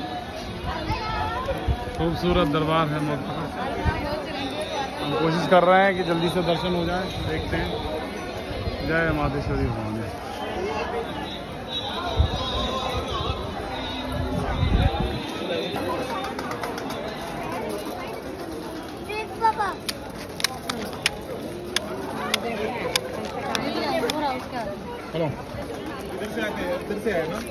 खूबसूरत दरबार है मोदी का। हम कोशिश कर रहे हैं कि जल्दी से दर्शन हो जाए, देखते हैं। जय मातेश्वरी भगवान। हेलो, इधर से आते हैं, इधर से आए ना।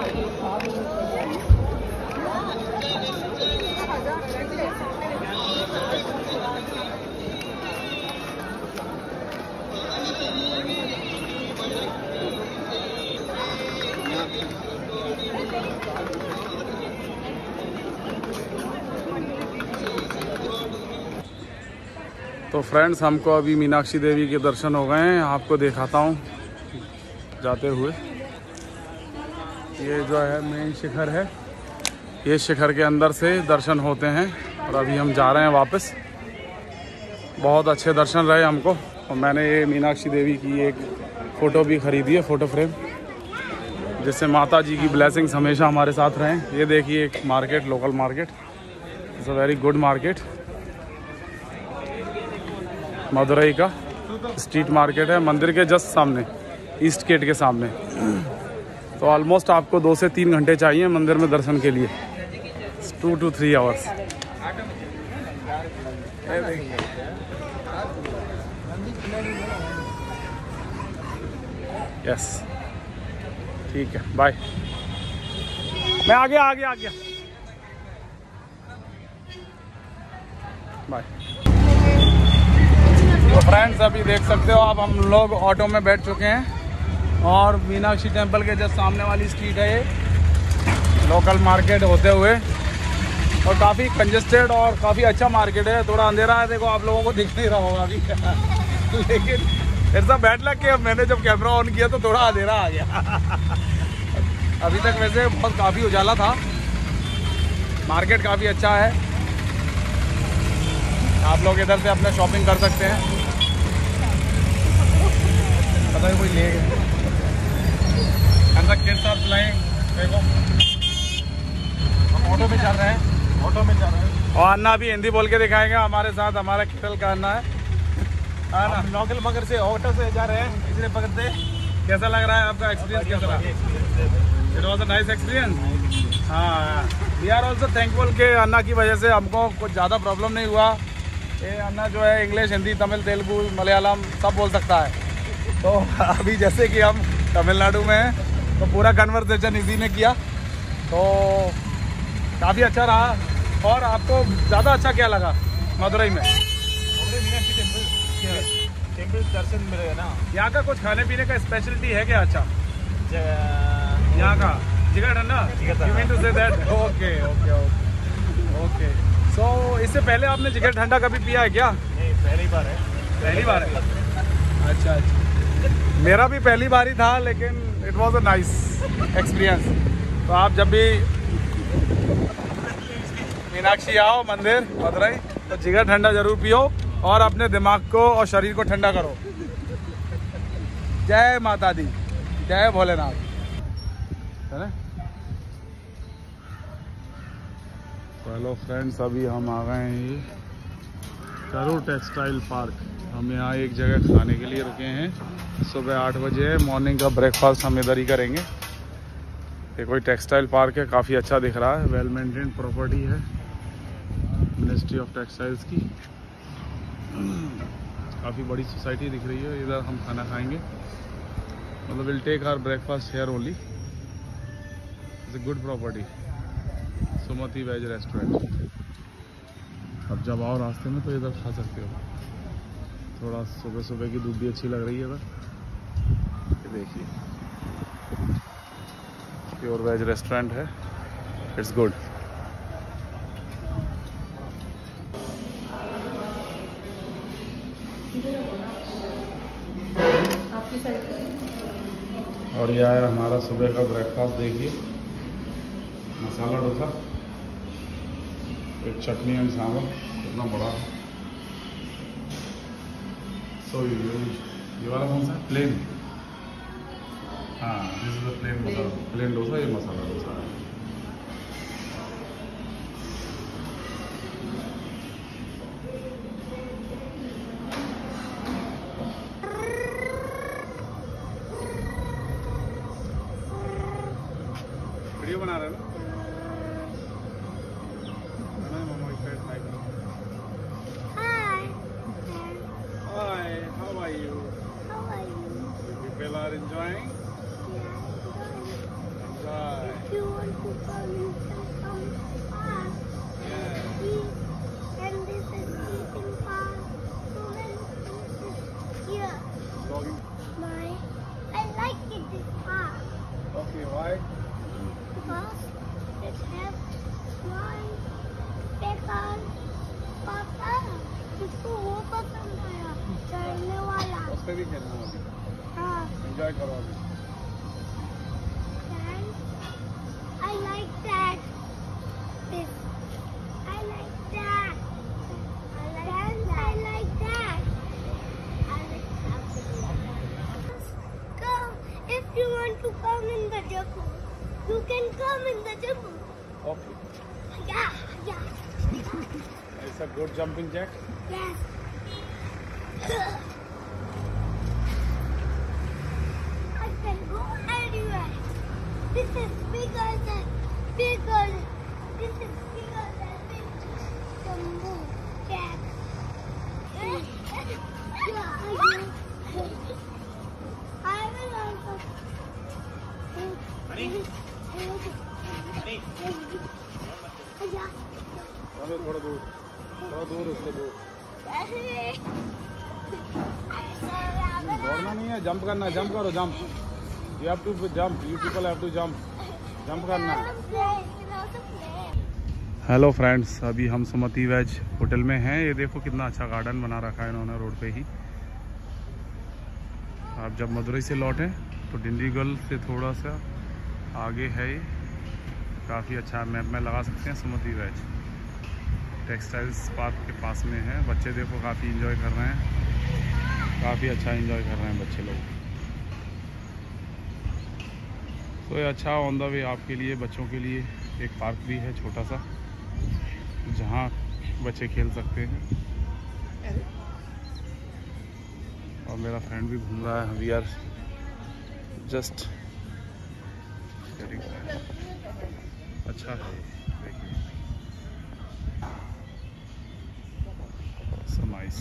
तो फ्रेंड्स हमको अभी मीनाक्षी देवी के दर्शन हो गए हैं, आपको दिखाता हूँ जाते हुए। ये जो है मेन शिखर है, ये शिखर के अंदर से दर्शन होते हैं और अभी हम जा रहे हैं वापस। बहुत अच्छे दर्शन रहे हमको और मैंने ये मीनाक्षी देवी की एक फ़ोटो भी ख़रीदी है, फ़ोटो फ्रेम, जिससे माता जी की ब्लेसिंग्स हमेशा हमारे साथ रहें। ये देखिए एक market, local market, it's a very good market. Madurai का स्ट्रीट मार्केट है, मंदिर के जस्ट सामने, ईस्ट गेट के सामने। तो ऑलमोस्ट आपको दो से तीन घंटे चाहिए मंदिर में दर्शन के लिए, two two three hours. Yes ठीक है, बाय। मैं आ गया आ गया आ गया बाय। तो फ्रेंड्स अभी देख सकते हो आप, हम लोग ऑटो में बैठ चुके हैं और मीनाक्षी टेम्पल के जस्ट सामने वाली स्ट्रीट है ये, लोकल मार्केट होते हुए, और काफ़ी कंजेस्टेड और काफ़ी अच्छा मार्केट है। थोड़ा अंधेरा है, देखो आप लोगों को दिख नहीं रहा होगा अभी लेकिन ऐसा बैठ लग के मैंने जब कैमरा ऑन किया तो थोड़ा अंधेरा आ गया अभी तक वैसे बहुत काफ़ी उजाला था। मार्केट काफ़ी अच्छा है, आप लोग इधर से अपने शॉपिंग कर सकते हैं। पता है कोई ले गए के साथ लाएं, देखो हम ऑटो में चल रहे हैं, ऑटो में चल रहे हैं। और अन्ना भी हिंदी बोल के दिखाएंगे हमारे साथ, हमारा केरल का अन्ना है ना, लोकल मगर से ऑटो से जा रहे हैं, इसलिए पकड़ते। कैसा लग रहा है आपका एक्सपीरियंस? कैसा रहा? It was a nice experience. हाँ, वी आर ऑल्सो थैंकफुल के अन्ना की वजह से हमको कुछ ज़्यादा प्रॉब्लम नहीं हुआ। ये अन्ना जो है इंग्लिश, हिंदी, तमिल, तेलुगु, मलयालम सब बोल सकता है। तो अभी जैसे कि हम तमिलनाडु में हैं तो पूरा कन्वर्सेशन इसी ने किया, तो काफ़ी अच्छा रहा। और आपको ज़्यादा अच्छा क्या लगा मदुरई में? मीनाक्षी टेम्पल टेम्पल दर्शन मिलेगा ना। यहाँ का कुछ खाने पीने का स्पेशलिटी है क्या अच्छा यहाँ का? जिगर ठंडा? You mean to say that? Okay, okay, okay, okay. So इससे पहले आपने जिगर ठंडा कभी पिया है क्या? नहीं, पहली बार है। पहली बार है। अच्छा अच्छा, मेरा भी पहली बार ही था, लेकिन it was a nice experience. तो आप जब भी मीनाक्षी आओ मंदिर मदुरई तो जिगर ठंडा जरूर पियो और अपने दिमाग को और शरीर को ठंडा करो। जय माता दी, जय भोलेनाथ, है ना? हेलो फ्रेंड्स, अभी हम आ गए हैं ये करूर टेक्सटाइल पार्क। हम यहाँ एक जगह खाने के लिए रुके हैं। सुबह आठ बजे है, मॉर्निंग का ब्रेकफास्ट हम इधर ही करेंगे। ये कोई टेक्सटाइल पार्क है, काफ़ी अच्छा दिख रहा है, वेल मेंटेन प्रॉपर्टी है मिनिस्ट्री ऑफ टेक्सटाइल्स की। काफ़ी बड़ी सोसाइटी दिख रही है। इधर हम खाना खाएंगे, मतलब will take our breakfast here only. It's a good property, Sumathi veg restaurant. अब जब आओ रास्ते में तो इधर खा सकते हो। थोड़ा सुबह सुबह की धूप भी अच्छी लग रही है इधर। ये देखिए, प्योर वेज रेस्टोरेंट है, इट्स गुड। और यह है हमारा सुबह का ब्रेकफास्ट। देखिए, मसाला डोसा, एक चटनी एंड सांभर, कितना बड़ा है। सो ये वाला कौन सा? प्लेन। हाँ, this is the plain masala, plain dosa. ये मसाला डोसा है। वीडियो बना रहे हैं ना? Hi, how are you? How are you? You people are enjoying? Enjoy. If you want to come, you can come fast. Yeah. And this is eating fast. So then this is here. Jogging. My, I like it this fast. Okay, why? Because it has my paper पापा इसको वो पसंद आया चढ़ने वाला। उस पे भी खेलना है अभी। हाँ। एंजॉय करो अभी। And I like that. This. I like that. I like that. I like that. I like that. Go. If you want to come in the jungle, you can come in the jungle. Okay. Yeah, yeah. It's a good jumping jack. Yes. I can go anywhere. This is bigger than bigger. This is bigger than big jumbo jack. I will also. Honey? Honey? Yeah. अरे थोड़ा दूर, थोड़ा दूर, उससे दूर। दौड़ना नहीं है, जंप करना है। जंप करो, jump. You have to jump. You people have to jump. Jump करना है। हेलो फ्रेंड्स, अभी हम सुमति वेज होटल में हैं। ये देखो कितना अच्छा गार्डन बना रखा है इन्होंने रोड पे ही। आप जब मदुरई से लौटें तो डिंडीगुल से थोड़ा सा आगे है ये। काफ़ी अच्छा मैप में लगा सकते हैं। सुमति वेज टेक्सटाइल्स पार्क के पास में है। बच्चे देखो काफ़ी एंजॉय कर रहे हैं, काफ़ी अच्छा एंजॉय कर रहे हैं बच्चे लोग। तो ये अच्छा ऑन द वे आपके लिए, बच्चों के लिए एक पार्क भी है छोटा सा, जहाँ बच्चे खेल सकते हैं। और मेरा फ्रेंड भी घूम रहा है। वी आर जस्ट अच्छा है, देखिए so nice।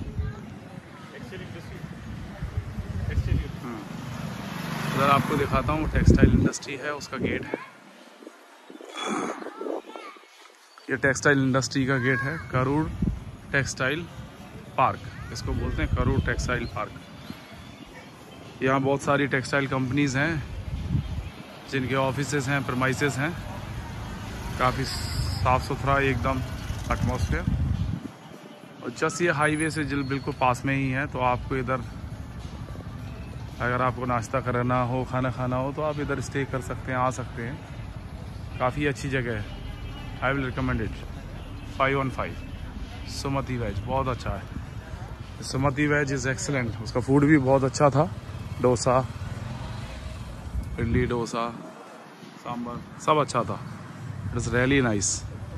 हाँ, उधर आपको दिखाता हूँ टेक्सटाइल इंडस्ट्री है, उसका गेट है। ये टेक्सटाइल इंडस्ट्री का गेट है, करूर टेक्सटाइल पार्क इसको बोलते हैं, करूर टेक्सटाइल पार्क। यहाँ बहुत सारी टेक्सटाइल कंपनीज़ हैं जिनके ऑफिसेज हैं, प्रमाइसेस हैं। काफ़ी साफ़ सुथरा एकदम एटमॉस्फेयर। और जस्ट ये हाईवे से जिल बिल्कुल पास में ही है, तो आपको इधर अगर आपको नाश्ता करना हो, खाना खाना हो, तो आप इधर स्टे कर सकते हैं, आ सकते हैं। काफ़ी अच्छी जगह है, I will recommend it. Five one five Sumathi veg बहुत अच्छा है। Sumathi veg is excellent. उसका फूड भी बहुत अच्छा था, डोसा, इडली डोसा, सांभर सब अच्छा था। It is really nice.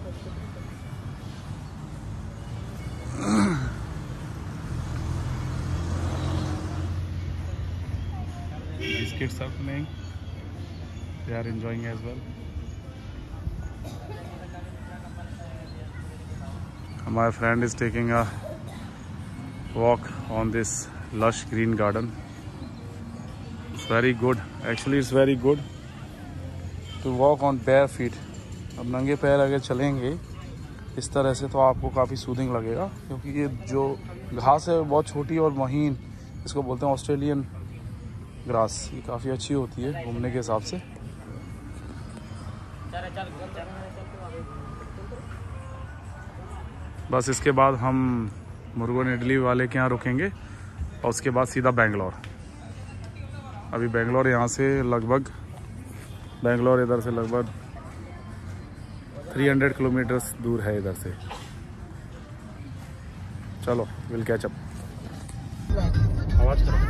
These kids are playing. They are enjoying as well. My friend is taking a walk on this lush green garden. It's very good. Actually, it's very good to walk on bare feet. अब नंगे पैर अगर चलेंगे इस तरह से तो आपको काफ़ी सूदिंग लगेगा, क्योंकि ये जो घास है बहुत छोटी और महीन, इसको बोलते हैं ऑस्ट्रेलियन ग्रास। ये काफ़ी अच्छी होती है घूमने के हिसाब से। बस इसके बाद हम मुर्गन इडली वाले के यहाँ रुकेंगे और उसके बाद सीधा बेंगलोर। अभी बेंगलोर यहाँ से लगभग बेंगलोर इधर से लगभग तीन सौ किलोमीटर्स दूर है इधर से। चलो विल कैच अप। आवाज़ करो।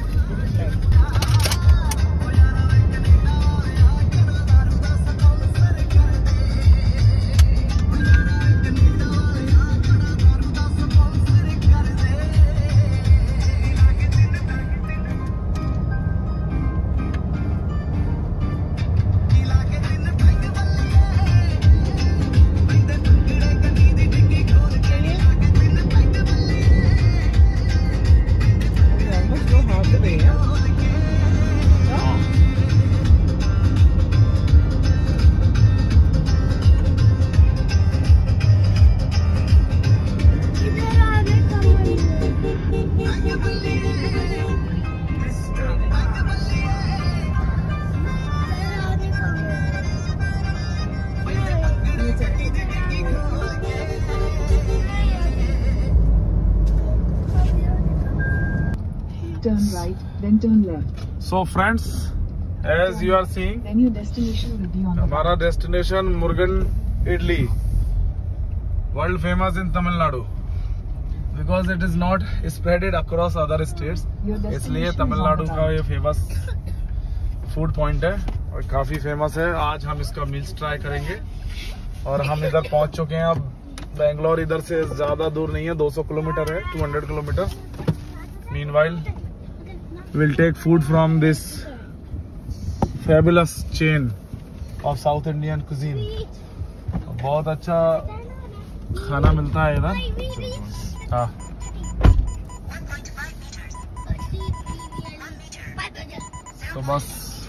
Turn right, then turn left. So friends, as you are seeing, Then your destination will be on the हमारा destination Murugan idli, world famous in Tamil Nadu, because it is not spreaded across other states. इसलिए तमिलनाडु का ये famous food point है और काफी famous है। आज हम इसका मील्स ट्राई करेंगे और हम इधर पहुंच चुके हैं। अब बेंगलोर इधर से ज्यादा दूर नहीं है, दो सौ किलोमीटर है, दो सौ kilometre. Meanwhile we'll take food from this fabulous chain of South Indian cuisine. बहुत अच्छा खाना मिलता है इधर। हाँ, तो बस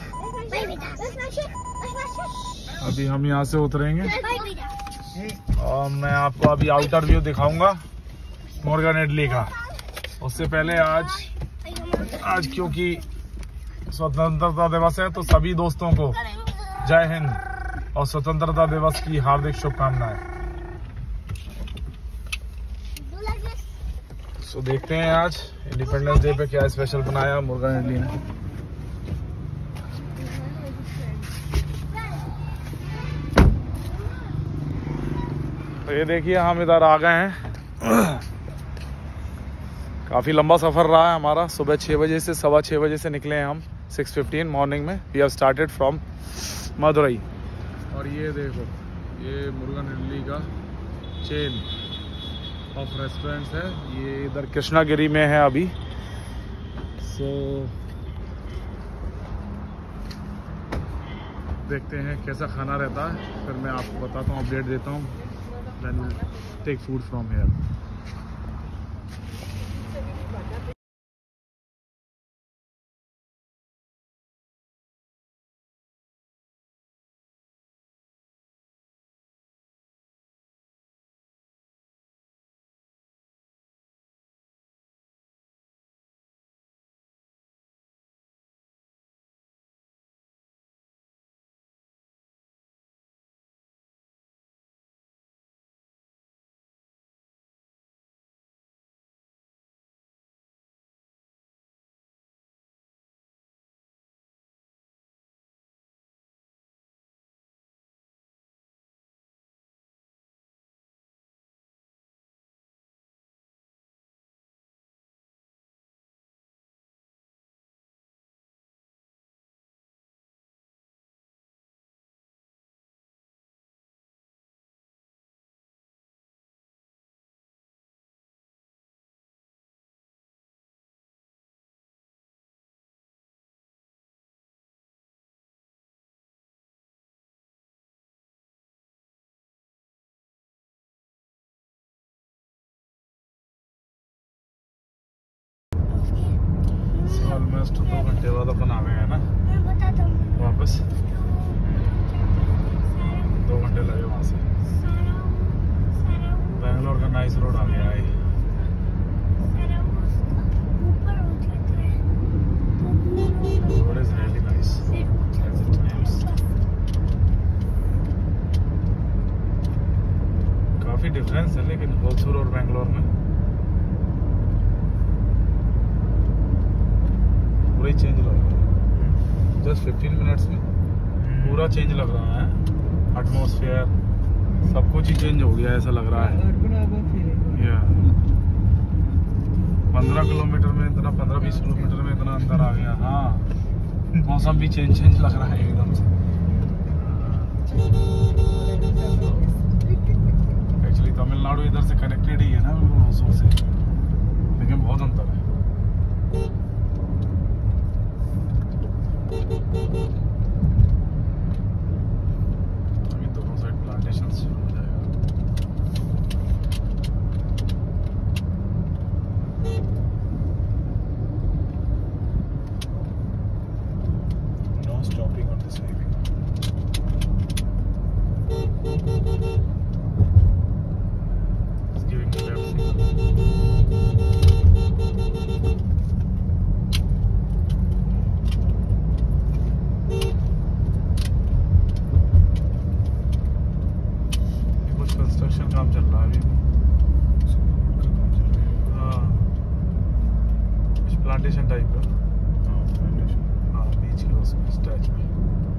अभी हम यहाँ से उतरेंगे और मैं आपको अभी आउटर व्यू दिखाऊंगा मुर्गन इडली का। उससे पहले आज आज क्योंकि स्वतंत्रता दिवस है, तो सभी दोस्तों को जय हिंद और स्वतंत्रता दिवस की हार्दिक शुभकामनाएं। सो देखते हैं आज इंडिपेंडेंस डे पे क्या स्पेशल बनाया मुर्गन इडली ने। तो ये देखिए हम इधर आ गए हैं। काफ़ी लंबा सफ़र रहा है हमारा। सुबह छः बजे से सवा छः बजे से निकले हैं हम, सिक्स फिफ्टीन मॉर्निंग में। We have started from Madurai. और ये देखो, ये मुर्गन इडली का चेन ऑफ रेस्टोरेंट्स है। ये इधर कृष्णागिरी में है अभी। सो देखते हैं कैसा खाना रहता है, फिर मैं आपको बताता हूँ, अपडेट देता हूँ। Then take food from here. बाद अपन आ गए हैं ना मैं बताता हूँ। वापस। दो घंटे लगे वहाँ से। सारा सारा बैंगलोर का नाइस रोड आ गया है। सारा ऊपर उठते हैं। Road is really nice as it names. काफी डिफरेंस है लेकिन होसुर और बैंगलोर में पूरा ही चेंज लग रहा है। जस्ट फिफ्टीन मिनट्स में पूरा चेंज लग रहा है। एटमॉस्फेयर सब कुछ ही चेंज हो गया ऐसा लग रहा है। या पंद्रह किलोमीटर में इतना, पंद्रह बीस किलोमीटर में इतना अंदर आ गया। हाँ मौसम भी चेंज चेंज लग रहा है एकदम से। एक्चुअली तमिलनाडु इधर से कनेक्टेड ही है ना होसुर से, लेकिन बहुत अंतर है। अभी दोनों साइड प्लांटेशन शुरू हो जाएगा। No stopping on this highway. It's giving me left. कुछ कंस्ट्रक्शन काम चल रहा है अभी। हाँ कुछ प्लांटेशन टाइप का। हाँ बीच के उसमें स्टैच में।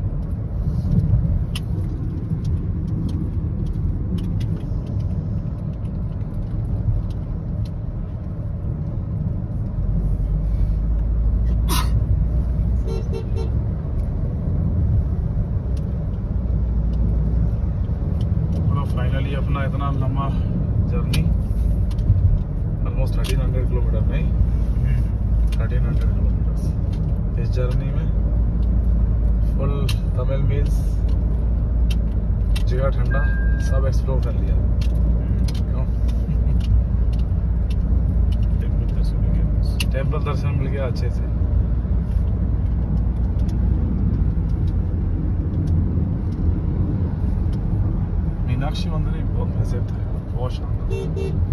फाइनली अपना इतना लंबा journey almost thirteen hundred kilometre नहीं थर्टीन हंड्रेड किलोमीटर इस जर्नी में फुल तमिल मील्स जगह ठंडा सब एक्सप्लोर कर लिया। क्यों? टेम्पल दर्शन मिल गया। टेम्पल दर्शन मिल गया अच्छे से। मीनाक्षी मंदिर भी बहुत प्रसिद्ध है, बहुत शानदार।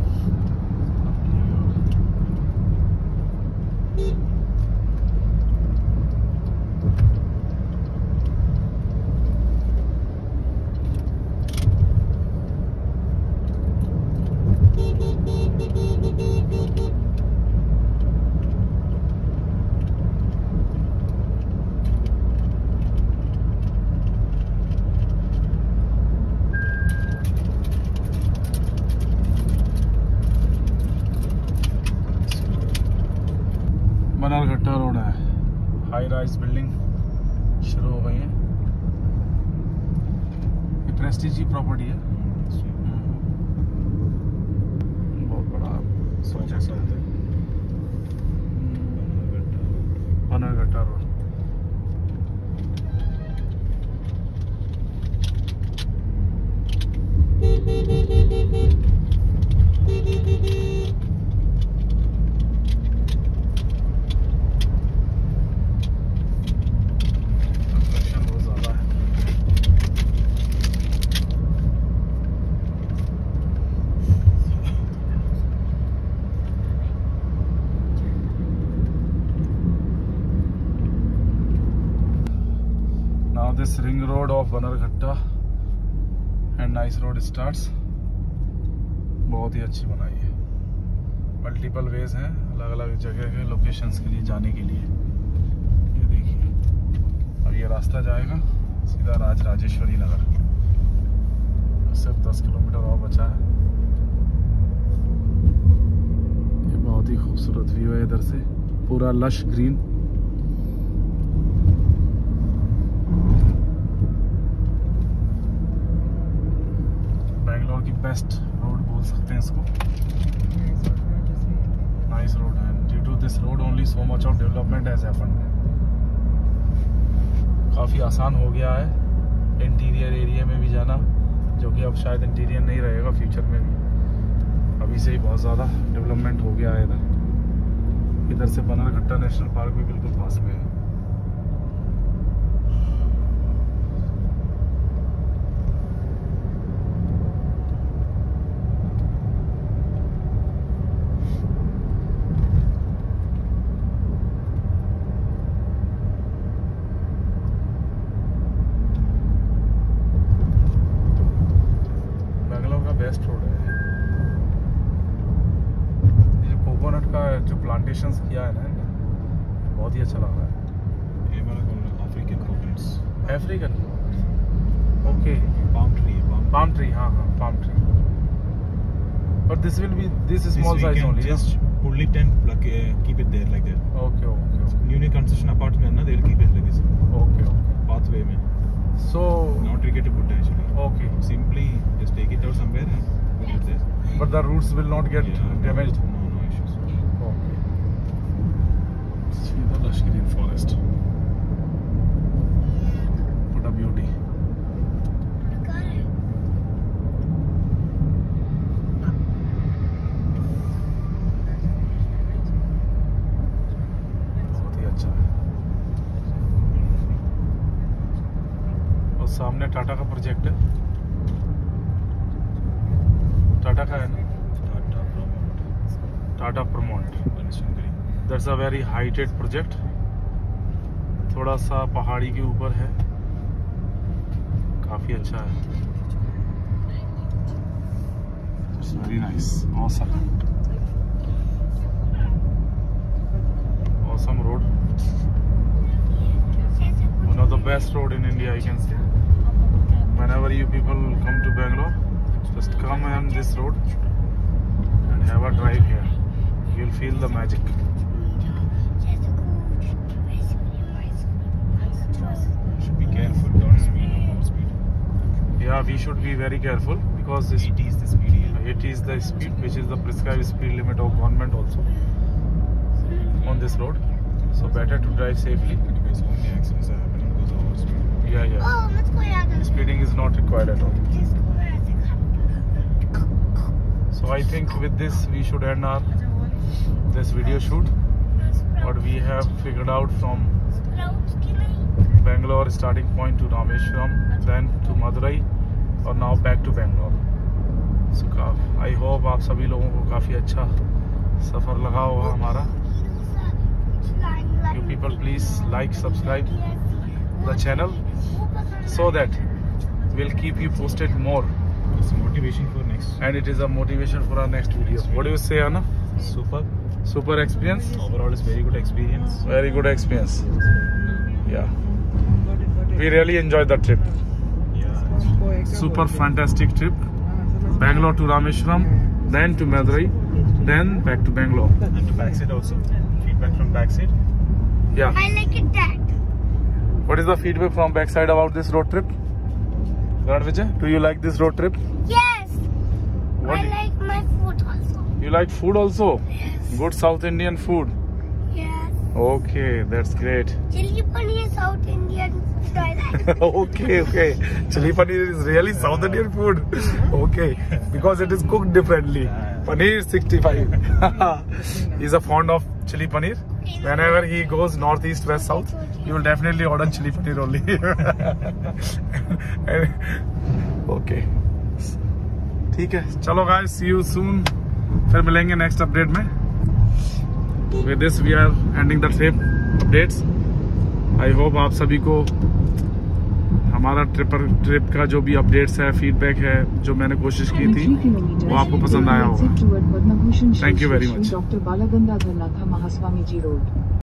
बनरघट्टा रोड है। हाई राइज बिल्डिंग शुरू हो गई है। ये प्रेस्टीज की प्रॉपर्टी है। बहुत बड़ा प्रोजेक्ट है Bannerghatta road. This ring road of Bannerghatta and nice road starts। बहुत ही अच्छी बनाई है। मल्टीपल वेज हैं अलग अलग जगह के लोकेशंस के लिए जाने के लिए। ये देखिए अब ये रास्ता जाएगा सीधा राज राजेश्वरी नगर। सिर्फ दस किलोमीटर और बचा है। ये बहुत ही खूबसूरत व्यू है इधर से, पूरा लश ग्रीन। बैंगलोर की बेस्ट रोड बोल सकते हैं इसको। नाइस रोड है। Due to this road only so much of development has happened. काफ़ी आसान हो गया है इंटीरियर एरिया में भी जाना, जो कि अब शायद इंटीरियर नहीं रहेगा फ्यूचर में भी। अभी से ही बहुत ज़्यादा डेवलपमेंट हो गया है इधर। इधर से बनरघट्टा नेशनल पार्क भी बिल्कुल पास में है। जो प्लांटेशंस किया है ना इन्होंने, बहुत ही अच्छा लग रहा है। ये वाला कौन है? African coconuts, African, okay, palm tree, palm palm tree, हाँ हाँ palm tree, but this will be this is small This we size can only, just pull it and plug, uh, keep it there like that. yeah? Okay, okay, Newly construction apartment na, they'll keep it like this okay, okay. pathway mein. So Not regret to put actually. okay, Simply just take it out somewhere and put it there. but the roots will not get Yeah, damaged. No, no issues. Okay. See the lush green forest. What a beauty. बहुत ही अच्छा है। और सामने टाटा का project है, टाटा का है ना, Tata Promont, Tata Promont. Venison Green. That's a very heighted project, थोड़ा सा पहाड़ी के ऊपर है, काफी अच्छा है। Very nice, awesome awesome road, one of the best road in India I can say. whenever you people come to Bangalore, just come on this road and have a drive here. You'll feel the magic. Should be careful, don't speed on more speed. Yeah, we should be very careful because this eighty is the speed here. eighty is the speed, which is the prescribed speed limit of government also on this road. So better to drive safely. Because only accidents are happening because of over speed. Yeah, yeah. Oh, मुझको याद आ Speeding is not required at all. जिसको मैं ऐसे खा So I think with this we should end our this video shoot. What we have figured out from sprouts की नहीं Bangalore starting point to Rameshwaram, then to Madurai, और now back to Bangalore. So I hope आप सभी लोगों को काफ़ी अच्छा सफ़र लगा होगा हमारा. You people please like, subscribe the channel so that we'll keep you posted more, It's motivation for next. and it is a motivation for our next video. What do you say, Anna? Super. Super experience? Overall, it's very good experience. Very good experience. Yeah. We really enjoyed the trip. Yeah. Super fantastic trip. Bangalore to Rameshwaram, then to Madurai, then back to Bangalore. And to backside also. Feedback from backside. Yeah. I like it that. What is the feedback from backside about this road trip? Lord Vijay, do you like this road trip? Yes. What I like my food also. You like food also? Good South Indian food. Yes. Okay, that's great. Chili paneer South Indian food I like. Okay, okay. Chili paneer is really South Indian food. Okay, because it is cooked differently. Paneer sixty-five. He's a fond of chili paneer. Whenever he goes north, east, west, south, he will definitely order chili paneer only. Okay. ठीक है, चलो guys, see you soon. फिर मिलेंगे next update में. With this we are ending the trip updates. I hope आप सभी को हमारा ट्रिप ट्रिप का जो भी अपडेट्स है, फीडबैक है, जो मैंने कोशिश की थी, वो आपको पसंद आया होगा. Thank you very much. Doctor Balagangadhara Nath Mahaswami ji road.